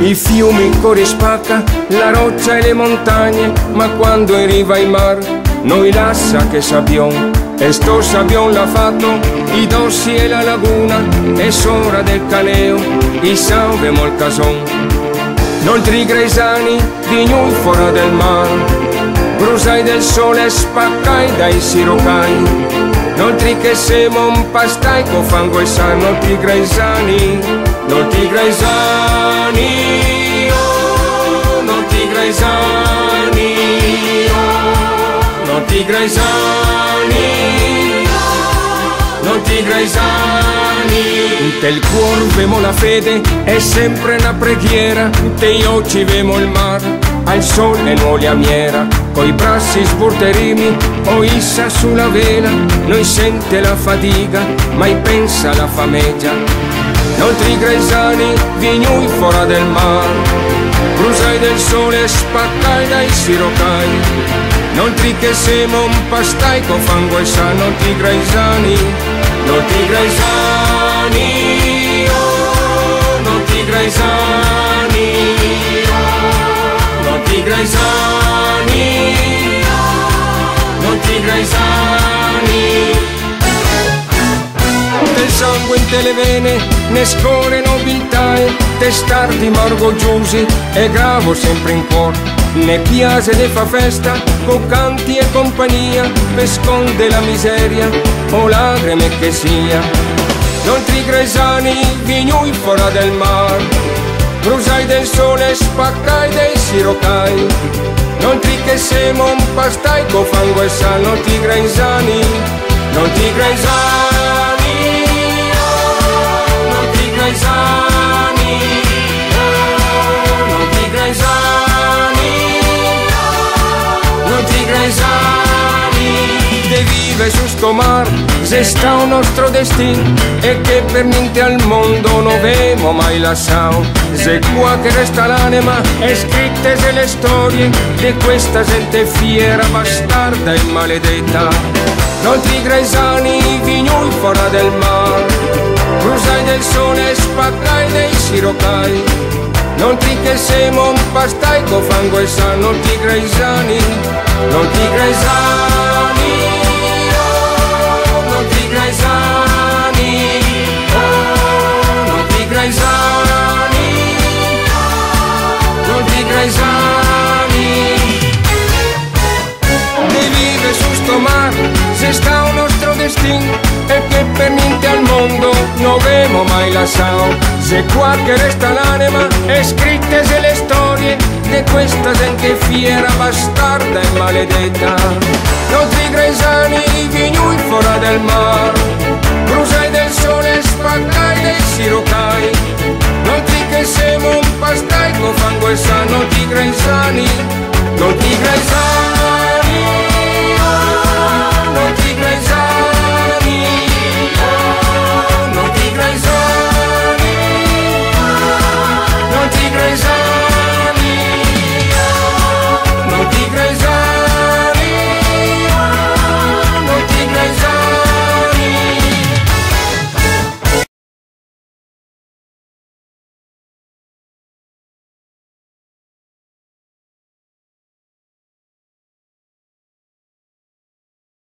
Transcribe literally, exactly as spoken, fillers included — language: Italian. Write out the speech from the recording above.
I fiumi corri spacca, la roccia e le montagne, ma quando arriva il mar, noi lascia che sabbion. E sto sabbion l'ha fatto, i dossi e la laguna, e sopra del caneo, i salvemo il cason. Noltre i gresani, di noi fuori del mar, brusai del sole spaccai dai sirocai. Noltre che siamo un pastai con fango e sanno, noltre i gresani, noltre i gresani, oh, noltre i gresani, oh, noltre i gresani, noltre i gresani. Del cuore vemo la fede, è sempre una preghiera, dei occhi vemo il mar, al sole non la miera, coi bracci sburterimi, o issa sulla vela, noi sente la fatica, mai pensa alla fameggia. Noltre i gresani, vignui fuori del mar, brusai del sole spaccai dai sirocai. Noltre che siamo un pastai con fango e sa, noltre i gresani, noltre i gresani, oh, noltre i gresani, oh, noltre i gresani, oh, noltre i gresani. Del sangue in te le vene, ne scorre nobiltà, testardi margogliosi e gravo sempre in cuore. Ne piace ne fa festa, con canti e compagnia, per sconde la miseria, o lagrime che sia. Noltre i gresani, vignui fuori del mar, brusai del sole, spaccai dei sirocai. Noltre che siamo un pastai con fango e sal, noltre i gresani, noltre i gresani, oh, noltre i gresani, oh, noltre i gresani, noltre i gresani. De vive su sto mar, se sta un nostro destino, e che per niente al mondo non vemo mai lasciao. Se qua che resta l'anima, è scritte se le storie di questa gente fiera, bastarda e maledetta. Noltre i gresani, vignui fuori del mar, brusai del sole, spaccai dei sirocai. Noltre che siamo un pastai con fango e sa, noltre i gresani, noltre i gresani, oh, noltre i gresani, oh, noltre i gresani, noltre i gresani. Ne vive su sto mar, se sta un nostro destino, e che per niente al mondo non vemo mai lasciao. Se qua che resta l'anima, è scritte se le storie di questa gente fiera, bastarda e maledetta. Noltre i gresani, vignui fuori del mar,